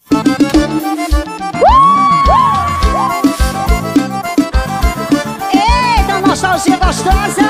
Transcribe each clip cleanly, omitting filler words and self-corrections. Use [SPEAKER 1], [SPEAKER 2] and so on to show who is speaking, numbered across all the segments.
[SPEAKER 1] Eita, nostalgia gostosa.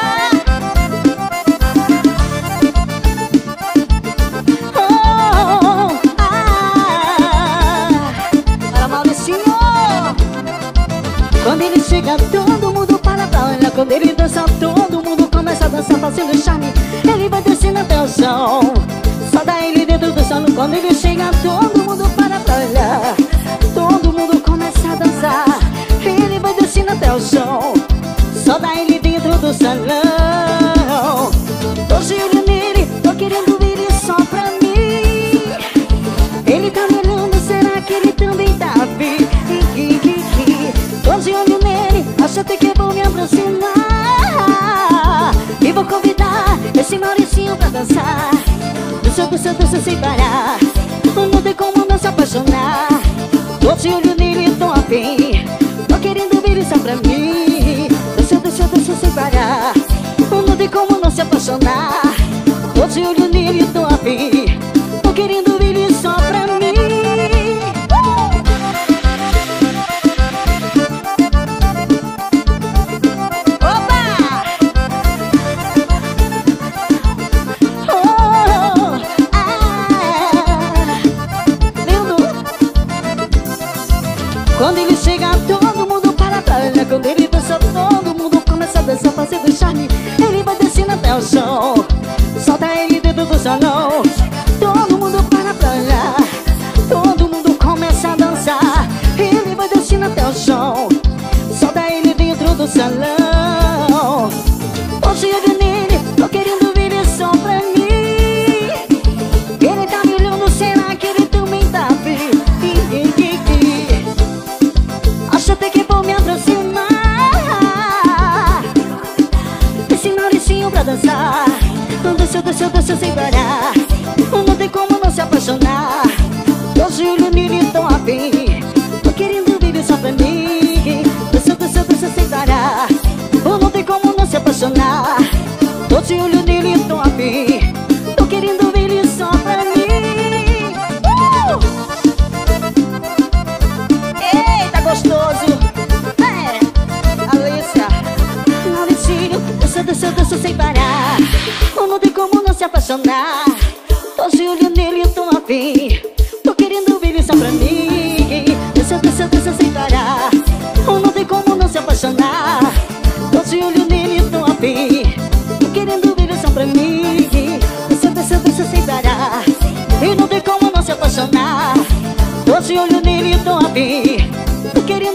[SPEAKER 1] Para Mauricinho. Quando ele chega, todo mundo para pra olhar. Quando ele dança, todo mundo começa a dançar, fazendo charme. Ele vai descendo até o chão, só dá ele dentro do salão. Quando ele chega, todo mundo para pra olhar. Todo mundo começa a dançar. Ele vai descendo até o chão, só dá ele dentro do salão. Tô de olho nele, tô querendo ele só pra mim. Ele tá me olhando, será que ele também tá afim? Tô de olho nele, acho até que vou me aproximar. E vou convidar esse Mauricinho pra dançar. Dança sem parar. Não tem como não se apaixonar. Tô de olho nele, tô afim. Tô querendo ver ele só pra mim. Dança sem parar. Não tem como não se apaixonar. Tô de olho nele, tô afim. Tô querendo ver ele só pra mim. Quando ele chega, todo mundo para pra olhar. Quando ele dança, todo mundo começa a dançar, fazendo charme. Ele vai descendo até o chão, solta ele dentro do salão. Todo mundo para pra olhar. Todo mundo começa a dançar. Ele vai descendo até o chão, solta ele dentro do salão. Hoje eu vi nele, tô querendo ver ele só pra mim. Ele tá me olhando, será que ele também tá afim? Acho até que vou me aproximar. Esse Mauricinho pra dançar. Dança sem parar. Não tem como não se apaixonar. Tô de olho nele, tô afim. Tô querendo viver só pra mim. Dança sem parar. Não tem como não se apaixonar. Tô de olho nele, tô afim. Tô querendo ver ele só pra mim. Eita, gostoso. Alícia, Mauricinho, dança sem parar. Não tem como não se apaixonar. Tô de olho nele, tô afim. Tô querendo ver ele só pra mim. Dança sem parar. Não tem como não se apaixonar. Tô de olho nele, tô afim. Tô querendo ver ele só pra mim. Dança sem parar. E não tem como não se apaixonar. Tô de olho nele, tô afim. Tô querendo